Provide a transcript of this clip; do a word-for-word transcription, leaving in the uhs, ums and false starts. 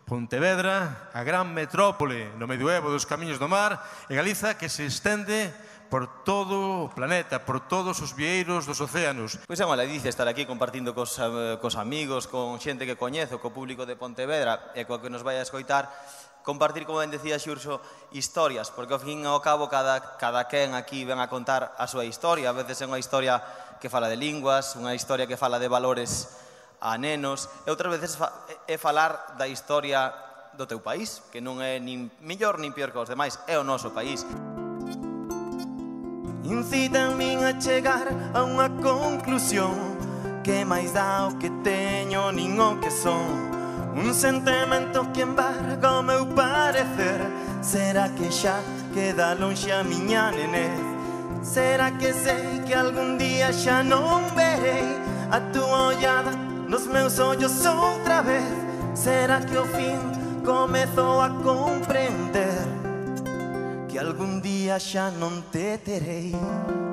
Pontevedra, a gran metrópole no medioevo dos camiños do mar, e Galiza que se estende por todo o planeta, por todos os vieiros dos océanos. Pois é unha ledicia estar aquí compartindo cos, cos amigos, con xente que coñezo, co público de Pontevedra e coa que nos vai a escoitar, compartir, como ben decía Xurxo, historias, porque ao fin e ao cabo cada, cada quen aquí ven a contar a súa historia. A veces é unha historia que fala de linguas, unha historia que fala de valores a nenos, e outras veces é falar da historia do teu país, que non é nin mellor nin pior que os demais, é o noso país. Incítanme a chegar a unha conclusión, que máis dá o que teño nin o que son. Un sentimento que embarga o meu parecer. Será que xa queda lonxe a miña nenez? Será que sei que algún día xa non verei a túa ollada nos meus ollos outra vez? Será que ao fin comezo a comprender que algún día xa non te terei?